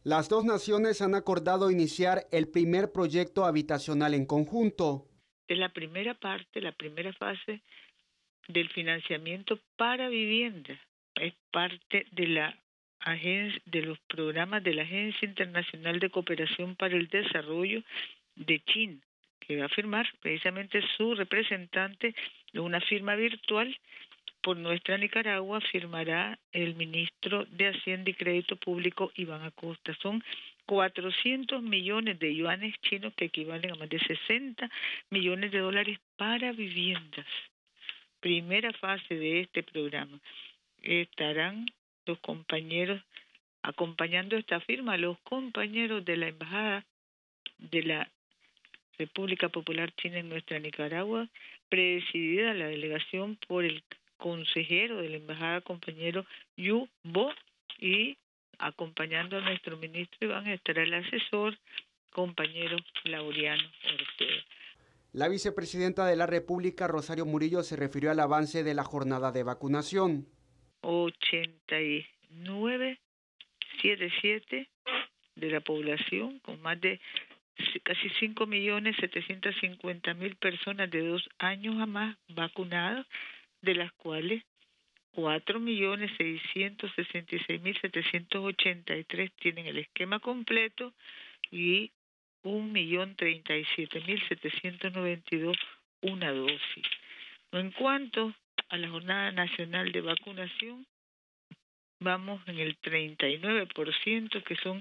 Las dos naciones han acordado iniciar el primer proyecto habitacional en conjunto. Es la primera parte, la primera fase del financiamiento para vivienda. Es parte de de los programas de la Agencia Internacional de Cooperación para el Desarrollo de China, que va a firmar precisamente su representante de una firma virtual. Por nuestra Nicaragua firmará el ministro de Hacienda y Crédito Público, Iván Acosta. Son 400 millones de yuanes chinos, que equivalen a más de 60 millones de dólares para viviendas. Primera fase de este programa. Estarán los compañeros acompañando esta firma, los compañeros de la Embajada de la República Popular China en nuestra Nicaragua, presidida la delegación por el consejero de la embajada, compañero Yu Bo, y acompañando a nuestro ministro Iván estará el asesor, compañero Laureano Ortega. La vicepresidenta de la República, Rosario Murillo, se refirió al avance de la jornada de vacunación. 89,77 de la población, con más de casi 5.750.000 personas de 2 años a más vacunadas, de las cuales 4.666.783 tienen el esquema completo y 1.037.792 una dosis. En cuanto a la Jornada Nacional de Vacunación, vamos en el 39%, que son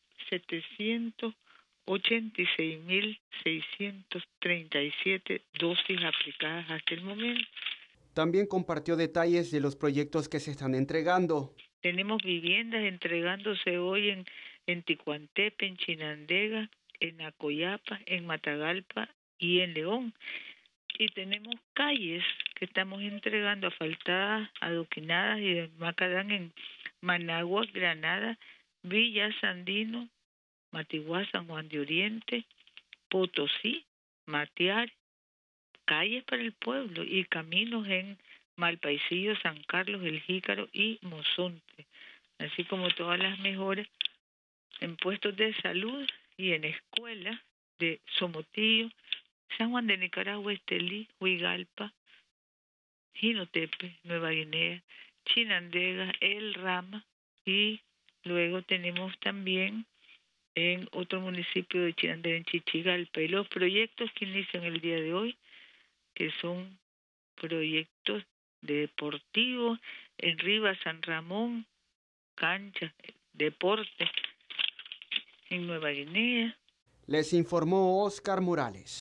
786.637 dosis aplicadas hasta el momento. También compartió detalles de los proyectos que se están entregando. Tenemos viviendas entregándose hoy en Ticuantepe, en Chinandega, en Acoyapa, en Matagalpa y en León. Y tenemos calles que estamos entregando asfaltadas, adoquinadas y de macadán en Managua, Granada, Villa Sandino, Matiguá, San Juan de Oriente, Potosí, Matiar, calles para el pueblo y caminos en Malpaisillo, San Carlos, El Jícaro y Mozonte, así como todas las mejoras en puestos de salud y en escuelas de Somotillo, San Juan de Nicaragua, Estelí, Huigalpa, Jinotepe, Nueva Guinea, Chinandega, El Rama, y luego tenemos también en otro municipio de Chinandega, en Chichigalpa. Y los proyectos que inician el día de hoy, que son proyectos deportivos en Rivas, San Ramón, canchas, deportes en Nueva Guinea. Les informó Oscar Morales.